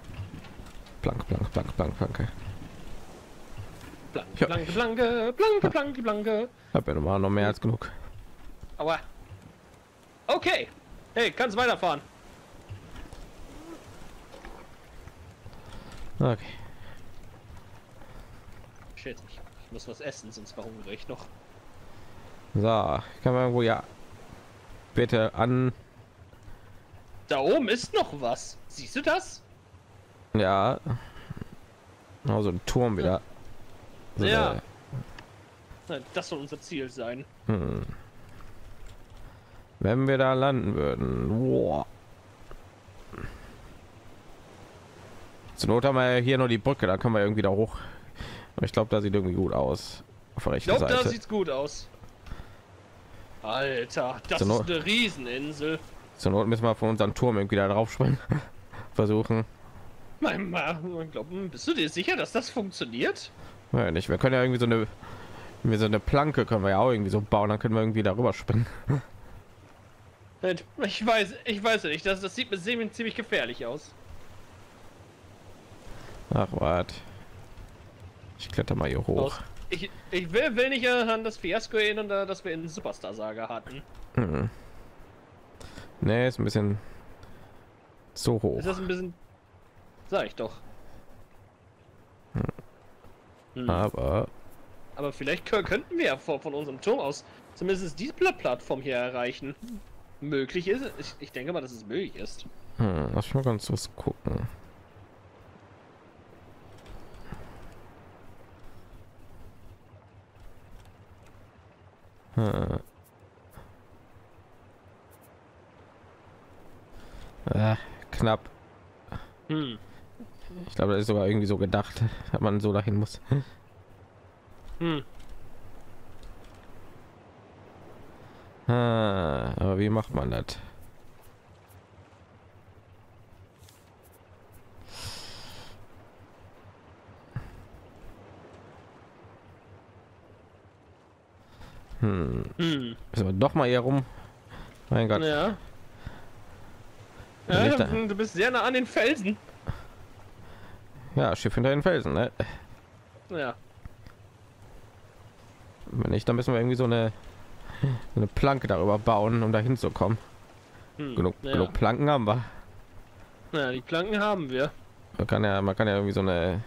Hab ja noch mehr als genug. Aua. Okay. Hey, kannst weiterfahren. Okay. Shit, ich muss was essen, sonst verhungere ich noch. So, kann man irgendwo ja bitte an. Da oben ist noch was. Siehst du das? Ja. Oh, so ein Turm wieder. So ja. Das soll unser Ziel sein. Wenn wir da landen würden. Wow. Zur Not haben wir hier nur die Brücke, da können wir irgendwie da hoch. Ich glaube, da sieht irgendwie gut aus. Auf der rechten Seite. Da sieht's gut aus. Alter, das ist eine Rieseninsel. Zur Not müssen wir von unserem Turm irgendwie da drauf springen. Versuchen. Bist du dir sicher, dass das funktioniert? Ja, nicht. Wir können ja irgendwie so eine Planke können wir ja auch irgendwie so bauen, dann können wir irgendwie darüber springen. Ich weiß nicht, das sieht mir ziemlich gefährlich aus. Ach, warte. Ich kletter mal hier hoch. Ich will nicht an das Fiasko erinnern, dass wir in Superstar Saga hatten. Mhm. Nee, ist ein bisschen zu hoch. Ist das ein bisschen... Sag ich doch. Aber vielleicht könnten wir ja von unserem Turm aus zumindest diese Plattform hier erreichen. Möglich ist es. Ich denke mal, dass es möglich ist. lass ich mal ganz kurz gucken. Knapp. Ich glaube, das ist sogar irgendwie so gedacht, dass man so dahin muss. Aber wie macht man das? Ist aber doch mal hier rum. Mein Gott. Ja. Ja, du bist sehr nah an den Felsen. Ja, Schiff hinter den Felsen, ne? Ja. Wenn nicht, dann müssen wir irgendwie so eine Planke darüber bauen, um dahin zu kommen. Genug Planken haben wir. Ja, die Planken haben wir. Man kann ja irgendwie so eine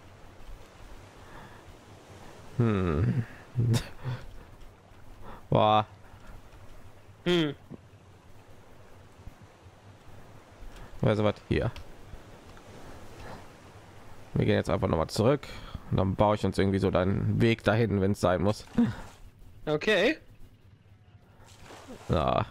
Boah. Also was hier. Wir gehen jetzt einfach noch mal zurück und dann baue ich uns irgendwie so deinen Weg dahin, wenn es sein muss. Okay. Ja.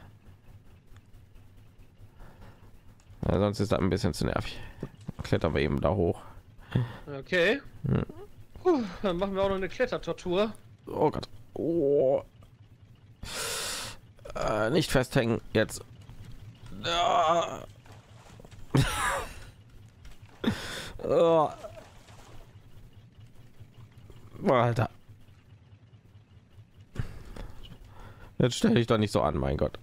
Ja, sonst ist das ein bisschen zu nervig. Klettern wir eben da hoch. Okay. Dann machen wir auch noch eine Klettertortur. Oh Gott. Oh. Nicht festhängen jetzt. Oh. Alter. Jetzt stelle ich doch nicht so an, mein Gott.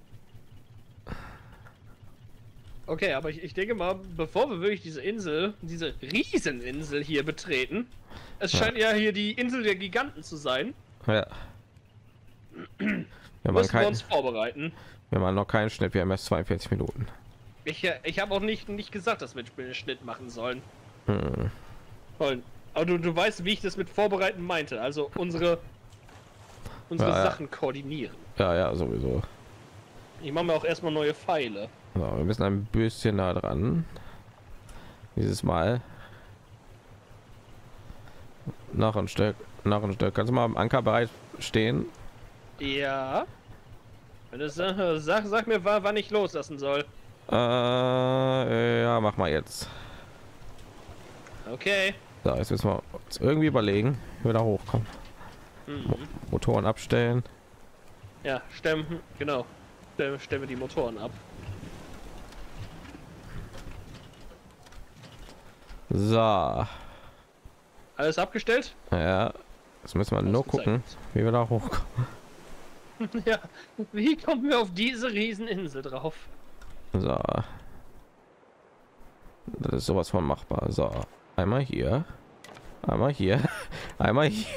Okay, aber ich denke mal, bevor wir wirklich diese Rieseninsel hier betreten, es scheint ja hier die Insel der Giganten zu sein. Ja. Müssen wir uns vorbereiten. Wir haben noch keinen Schnitt, wir haben erst 42 Minuten. Ich habe auch nicht gesagt, dass wir einen Schnitt machen sollen. Aber du weißt, wie ich das mit vorbereiten meinte. Also unsere Sachen koordinieren. Ja, sowieso. Ich mache mir auch erstmal neue Pfeile. So, wir müssen ein bisschen nah dran. Dieses Mal. Noch ein Stück. Kannst du mal am Anker bereit stehen? Ja. Wenn du sag mir, wann ich loslassen soll. Ja, mach mal jetzt. Okay. So, jetzt müssen wir uns irgendwie überlegen, wie wir da hochkommen. Motoren abstellen. Ja, stemmen, genau. Stellen wir die Motoren ab. So. Alles abgestellt? Ja. Jetzt müssen wir nur gucken, wie wir da hochkommen. Ja, wie kommen wir auf diese Rieseninsel drauf? So. Das ist sowas von machbar. So. Einmal hier. Einmal hier. Einmal hier.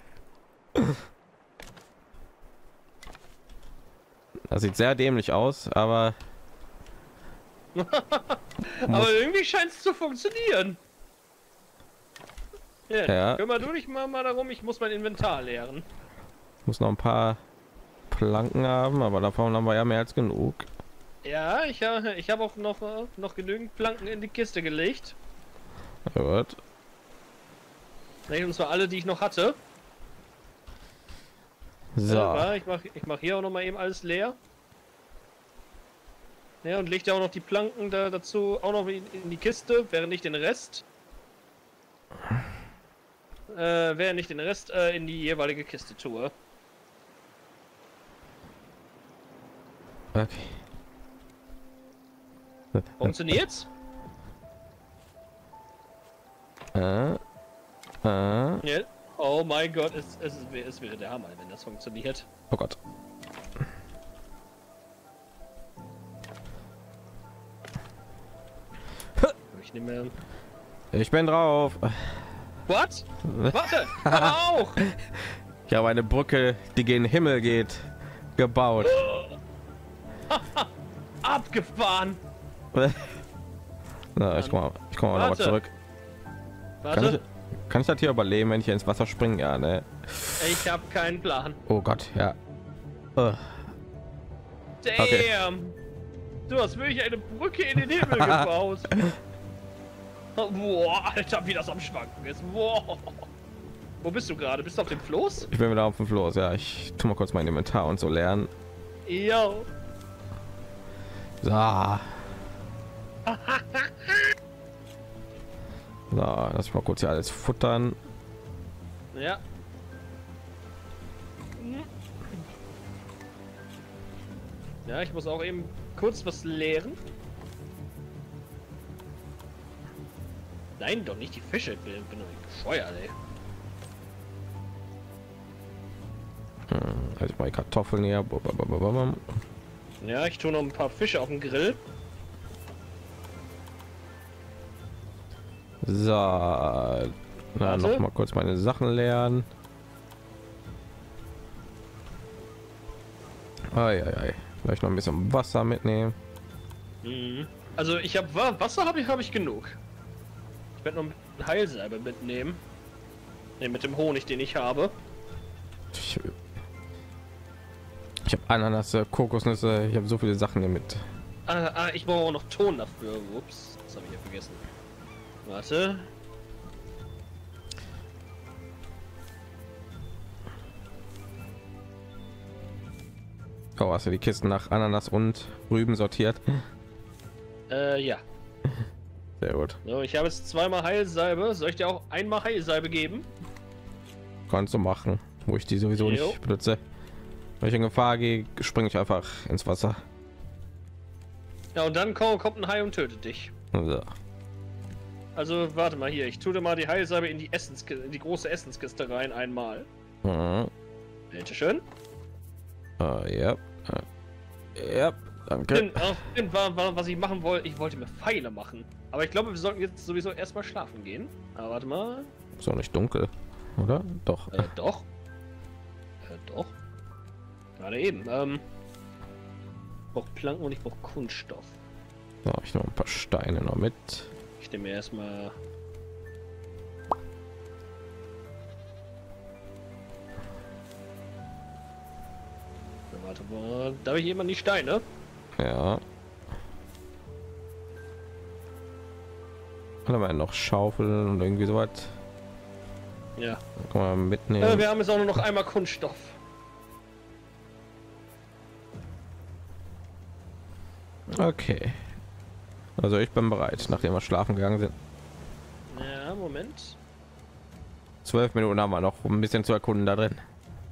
Das sieht sehr dämlich aus, aber aber irgendwie scheint es zu funktionieren. Ja. Kümmer du dich mal darum, ich muss mein Inventar leeren. Muss noch ein paar Planken haben, aber davon haben wir ja mehr als genug. Ja, ich habe auch noch genügend Planken in die Kiste gelegt. Gut. Und zwar alle, die ich noch hatte. So. Ich mach hier auch noch mal eben alles leer. Ja, und leg ja auch noch die Planken dazu auch noch in die Kiste, während ich den Rest in die jeweilige Kiste tue. Okay. Funktioniert's? Ja. Oh mein Gott, es wäre der Hammer, wenn das funktioniert. Oh Gott. Ich nehme. Ich bin drauf. What? Warte, aber auch. Ich habe eine Brücke, die gen Himmel geht, gebaut. Abgefahren. Na, ich komme noch mal zurück. Warte. Kann ich das hier überleben, wenn ich ins Wasser springe? Ja, ne? Ich habe keinen Plan. Oh Gott, ja. Damn. Okay. Du hast wirklich eine Brücke in den Himmel gebaut. Boah, Alter, wie das am Schwanken ist. Boah. Wo bist du gerade? Bist du auf dem Floß? Ich bin wieder auf dem Floß, ja. Ich tu mal kurz mein Inventar und so lernen. Jo. So. So, lass ich mal kurz hier alles futtern. Ja. Ja, ich muss auch eben kurz was leeren. Nein, doch nicht die Fische. Ich bin doch nicht bescheuert, ey. Also mal die Kartoffeln hier. Ja, ich tue noch ein paar Fische auf den Grill. So, na, noch mal kurz meine Sachen lernen. Vielleicht noch ein bisschen Wasser mitnehmen. Also ich habe Wasser habe ich genug. Ich werde noch ein Heilsalbe mitnehmen. Ne, mit dem Honig, den ich habe. Ich habe Ananas, Kokosnüsse, ich habe so viele Sachen hier mit. Ich brauche auch noch Ton dafür. Ups, das habe ich ja vergessen. Warte. Oh, hast du die Kisten nach Ananas und Rüben sortiert? Ja. Sehr gut. So, ich habe jetzt zweimal Heilsalbe. Soll ich dir auch einmal Heilsalbe geben? Kannst du machen, wo ich die sowieso nicht benutze. Wenn ich in Gefahr gehe, springe ich einfach ins Wasser. Ja, und dann kommt ein Hai und tötet dich. So. Also warte mal hier, ich tue dir mal die Heilsalbe in die die große Essenskiste rein einmal. Bitte schön. Ja. Ja, danke. Was ich machen wollte, ich wollte mir Pfeile machen. Aber ich glaube, wir sollten jetzt sowieso erstmal schlafen gehen. Aber warte mal. Ist auch nicht dunkel, oder? Doch. Doch. Doch. Gerade eben. Ich brauche Planken und ich brauche Kunststoff. So, ich noch ein paar Steine noch mit. Ich nehme mir erstmal. Warte mal, darf ich jemand die Steine? Ja. Kann man noch Schaufeln und irgendwie so was. Ja. Kann man mitnehmen. Wir haben jetzt auch nur noch einmal Kunststoff. Okay. Also ich bin bereit, nachdem wir schlafen gegangen sind. Ja, Moment. 12 Minuten haben wir noch, um ein bisschen zu erkunden da drin.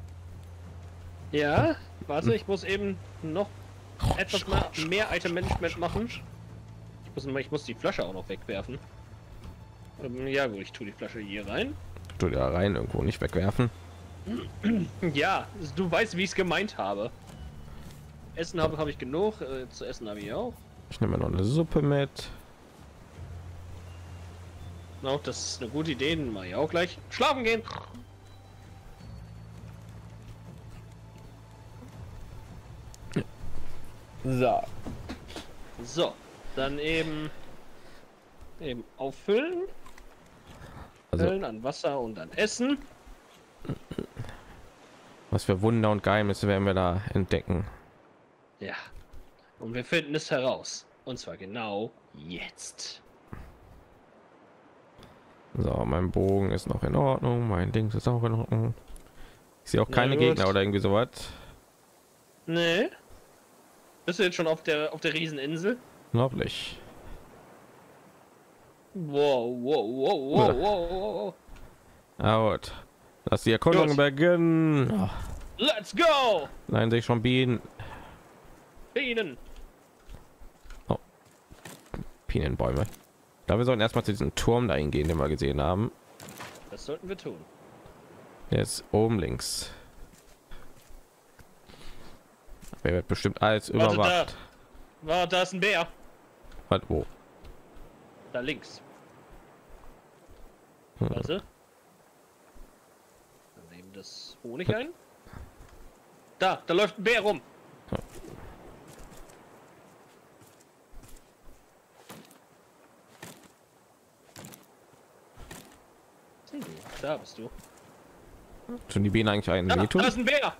Ja, warte, ich muss eben noch etwas mehr Item Management machen. Ich muss die Flasche auch noch wegwerfen. Ja gut, ich tue die Flasche hier rein. Du da rein irgendwo nicht wegwerfen. Ja, du weißt, wie ich es gemeint habe. Essen habe ich genug, zu essen habe ich auch. Ich nehme noch eine Suppe mit. Auch das ist eine gute Idee, dann mache ich auch gleich. Schlafen gehen. So. So, dann eben auffüllen. Also, Füllen an Wasser und an Essen. was für Wunder und Geheimnisse werden wir da entdecken? Ja. Und wir finden es heraus. Und zwar genau jetzt. So, mein Bogen ist noch in Ordnung, mein Ding ist auch in Ordnung. Ich sehe auch keine Gegner oder irgendwie sowas. Nee. Bist du jetzt schon auf der Rieseninsel? Noch nicht. Wow. Out. Lass die Erkundung beginnen. Oh. Let's go! Nein, sehe ich schon Bienen. Bienen. Oh. Bienenbäume. Da wir sollten erstmal zu diesem Turm dahin gehen, den wir gesehen haben. Das sollten wir tun. Jetzt oben links. Wer wird bestimmt alles überwacht. Da ist ein Bär. Was, wo? Da links. Warte. Dann nehmen das Honig ein. Da läuft ein Bär rum. Da bist du. Schon die Bienen eigentlich einen Da wehtun? ist ein Bär.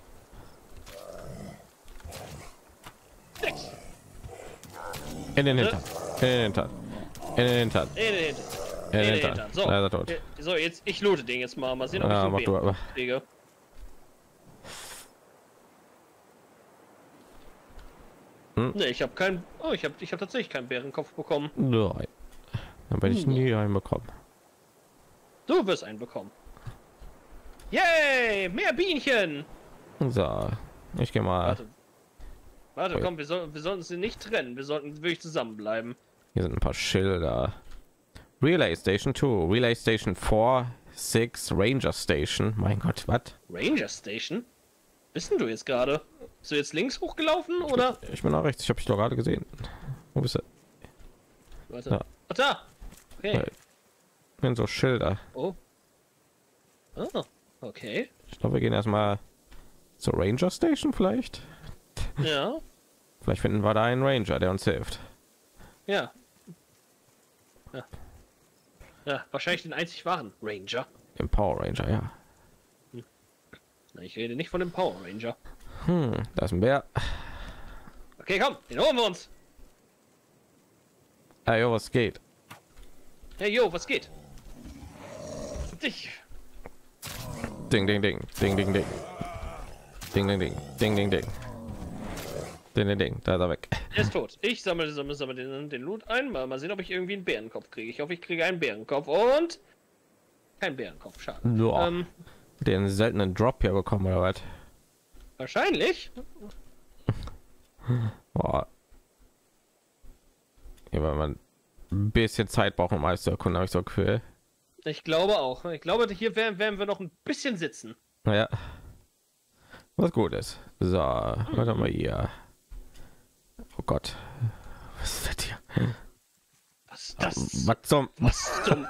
Nix. In den Hintern. In den Hintern. In den Hintern. In den Hintern. So. Da ist er tot. So, jetzt ich loote den jetzt mal. Mal sehen, ob Ja, ich mach den du Bären aber. kriege. Ne, ich habe keinen. Oh, ich habe tatsächlich keinen Bärenkopf bekommen. Nein. Dann werde ich nie einen bekommen. Du wirst einen bekommen. Yay! Mehr Bienchen! So, ich gehe mal. Warte, komm, wir sollten sie nicht trennen. Wir sollten wirklich zusammenbleiben. Hier sind ein paar Schilder. Relay Station 2, Relay Station 4, 6, Ranger Station. Mein Gott, was? Ranger Station? Bist denn du jetzt gerade? Bist du jetzt links hochgelaufen oder? Ich bin auch rechts. Ich habe dich doch gerade gesehen. Wo bist du? Warte. Ja. Ach, da! Okay. Sind so Schilder. Oh. Oh, okay. Ich glaube, wir gehen erstmal zur Ranger Station vielleicht. Ja. Vielleicht finden wir da einen Ranger, der uns hilft. Ja. Ja. Ja, wahrscheinlich den einzig wahren Ranger. Den Power Ranger, ja. Na, ich rede nicht von dem Power Ranger. Da ist ein Bär. Okay, komm, den holen wir uns. Ey, jo, was geht? Hey, yo, was geht? Dich. Ding, ding, ding, ding, ding, ding. Ding, ding, ding, ding, ding, ding. Ding, ding, ding, da ist er weg. Er ist tot. Ich sammle den Loot ein. Mal sehen, ob ich irgendwie einen Bärenkopf kriege. Ich hoffe, ich kriege einen Bärenkopf und kein Bärenkopf. Schade. Ja. Den seltenen Drop hier bekommen oder was? Wahrscheinlich. Boah. Ja, weil man ein bisschen Zeit braucht, um alles zu erkunden, habe ich so ein Gefühl. Ich glaube auch. Ich glaube, hier werden wir noch ein bisschen sitzen. Naja. Was gut ist. So, warte mal hier. Oh Gott. Was ist das hier? Was ist das? Was zum? Was zum?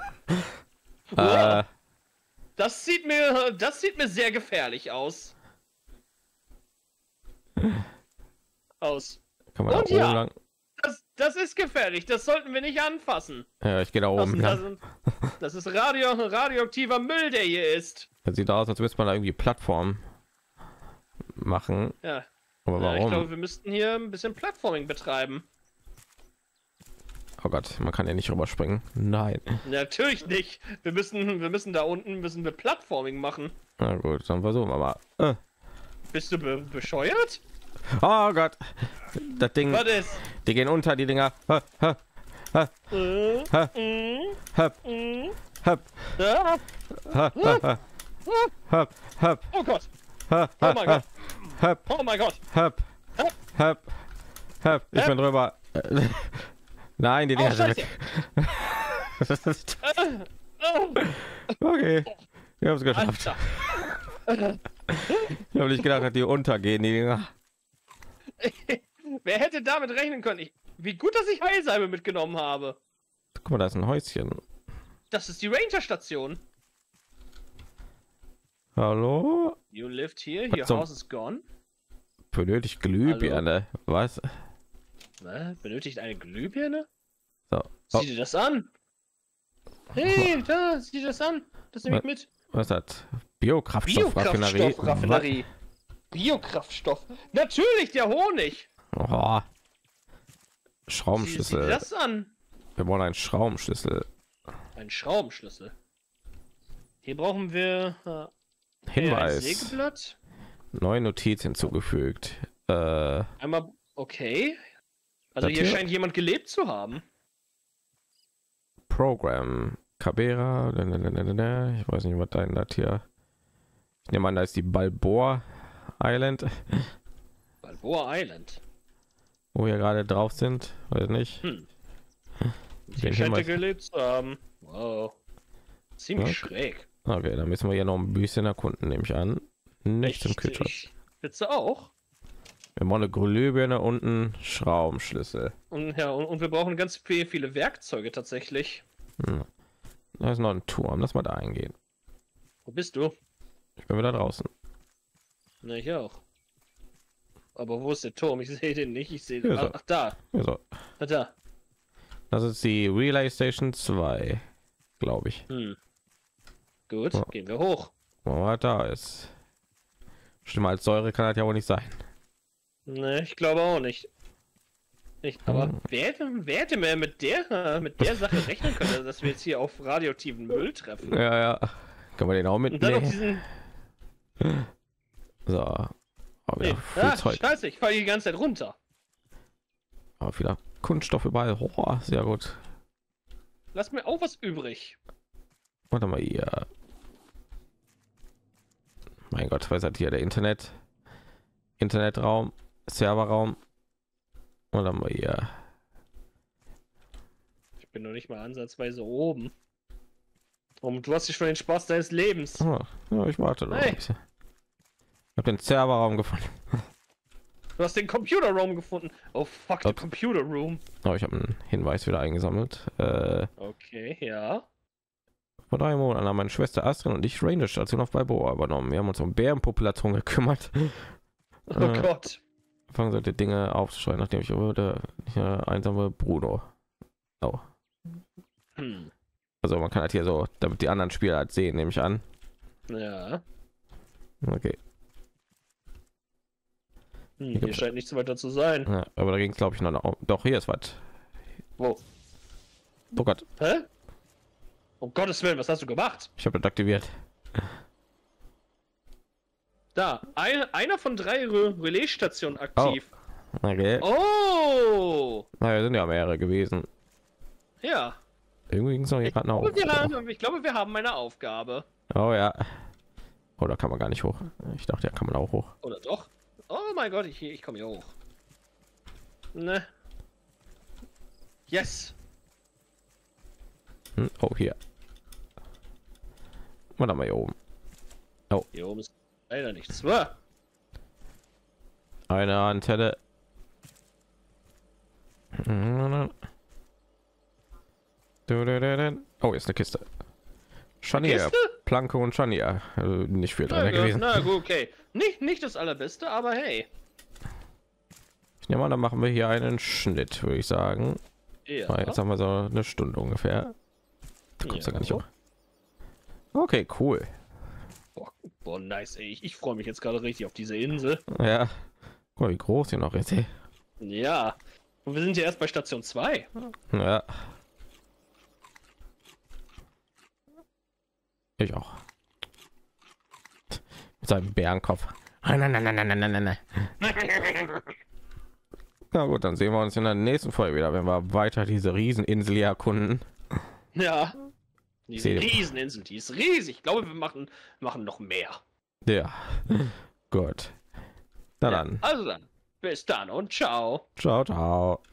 Das sieht mir sehr gefährlich aus. Kann man da oben ja, lang? das ist gefährlich. Das sollten wir nicht anfassen. Ja, ich gehe da oben lang. Das ist radioaktiver Müll, der hier ist. Das sieht aus, als müsste man da irgendwie Plattform machen. Ja. Aber warum? Ich glaube, wir müssten hier ein bisschen Plattforming betreiben. Oh Gott, man kann ja nicht rüberspringen. Nein. Natürlich nicht. Wir müssen da unten Plattforming machen. Na gut, dann versuchen wir mal. Bist du bescheuert? Oh Gott. Das Ding. Was ist? Die gehen unter, die Dinger. Höp. Oh Gott. Oh mein Gott. Oh mein Gott. Ich bin drüber. Nein, die Dinger sind weg. Okay. Wir haben es geschafft. Ich habe nicht gedacht, dass die untergehen, die Dinger. Wer hätte damit rechnen können? Wie gut, dass ich Heilsalbe mitgenommen habe. Guck mal, da ist ein Häuschen. Das ist die Ranger-Station. Hallo? You lived here, your house is gone. Benötigt Glühbirne. Was? Benötigt eine Glühbirne? So. Sieh dir das an. Hey, da, sieh dir das an. Das nehme ich mit. Was ist das? Biokraftstoffraffinerie. Biokraftstoff. Natürlich, der Honig. Oh. Schraubenschlüssel. Sieh dir das an. Wir wollen einen Schraubenschlüssel. Ein Schraubenschlüssel. Hier brauchen wir Hinweis. ein Sägeblatt. Neue Notiz hinzugefügt. Einmal, okay. Also hier scheint jemand gelebt zu haben. Program. Cabera. Ich weiß nicht, was da in das hier. Ich nehme an, da ist die Balboa Island. Balboa Island. Wo wir gerade drauf sind. Weiß nicht. Hier scheint er gelebt zu haben. Wow. Ziemlich schräg. Okay, dann müssen wir hier noch ein bisschen erkunden, nehme ich an. Nicht im Kühlschrank. Bitte auch. Wir haben eine Glühbirne und einen Schraubenschlüssel. Und ja, und wir brauchen ganz viele Werkzeuge tatsächlich. Da ist noch ein Turm, lass mal da eingehen. Wo bist du? Ich bin wieder draußen. Na, ich auch. Aber wo ist der Turm? Ich sehe den nicht. Ich sehe den. Ach, da. So. Da. Das ist die Relay Station 2, glaube ich. Gut, gehen wir hoch. Oh, da ist. Stimmt, als Säure kann das ja wohl nicht sein. Ne, ich glaube auch nicht. Aber wer hätte mir mit der Sache rechnen können, dass wir jetzt hier auf radioaktiven Müll treffen? Ja. Können wir den auch mitnehmen? Und dann noch diesen... So. Aber ja, scheiße, ich falle die ganze Zeit runter. Aber wieder Kunststoff überall. Oh, sehr gut. Lass mir auch was übrig. Warte mal hier. Mein Gott, was hat hier der Internetraum, Serverraum? Und dann mal hier. Ich bin noch nicht mal ansatzweise oben. Und du hast dich schon den Spaß deines Lebens. Oh, ja, ich warte noch ein bisschen. Ich habe den Serverraum gefunden. Du hast den Computerraum gefunden. Oh fuck, der Computer Room. Oh, ich habe einen Hinweis wieder eingesammelt. Okay, ja. Vor 3 Monaten haben meine Schwester Astrid und ich Ranger-Station auf Balboa übernommen. Wir haben uns um Bärenpopulation gekümmert. Oh Gott. Fangen sollte Dinge aufzuschreien, nachdem ich wurde einsame Bruno. Oh. Also man kann halt hier so, damit die anderen Spieler halt sehen, nehme ich an. Ja. Okay. Hier scheint nichts weiter zu sein. Ja, aber da ging es glaube ich noch. Doch, hier ist was. Wo? Oh Gott. Hä? Um Gottes Willen, was hast du gemacht? Ich habe das aktiviert. Da, einer von 3 Relaisstationen aktiv. Oh. Okay. Oh! Na, wir sind ja mehrere gewesen. Ja. Irgendwie ging es noch hier gerade noch. Ich glaube, wir haben eine Aufgabe. Oh ja. Oh, da kann man gar nicht hoch. Ich dachte, ja, kann man auch hoch. Oder doch? Oh mein Gott, ich komme hier hoch. Ne. Yes. Oh, hier. Warte mal hier oben. Oh. Hier oben ist leider nichts. Eine Antenne. Oh, ist eine Kiste. Scharnier, Planke und Scharnier. Also nicht viel drin gewesen. Na gut, okay. Nicht das allerbeste, aber hey. Ich nehme mal, dann machen wir hier einen Schnitt, würde ich sagen. Ja. Jetzt haben wir so eine Stunde ungefähr. Kommst ja gar nicht hoch. Okay, cool. Boah, nice. Ey. Ich freue mich jetzt gerade richtig auf diese Insel. Ja. Guck mal, wie groß hier noch ist. Ey. Ja. Und wir sind ja erst bei Station 2. Ja. Ich auch. Mit seinem Bärenkopf. Nein. Na gut, dann sehen wir uns in der nächsten Folge wieder, wenn wir weiter diese Rieseninsel hier erkunden. Ja. Diese Rieseninsel, die ist riesig. Ich glaube, wir machen noch mehr. Ja. Gut. Dann. Also dann. Bis dann und ciao. Ciao.